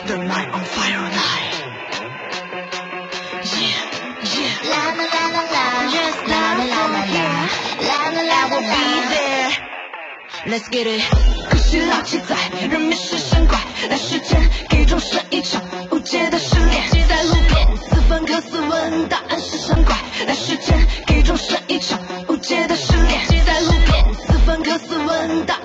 the night on fire night. Yeah, yeah. La la la la la, just la la la la la, la la la, we'll be there. Let's get it. 可惜老气在，人面是神怪，来时间给众生一场无解的失恋。在路边斯芬克斯问答案是神怪，来时间给众生一场无解的失恋。在路边斯芬克斯问答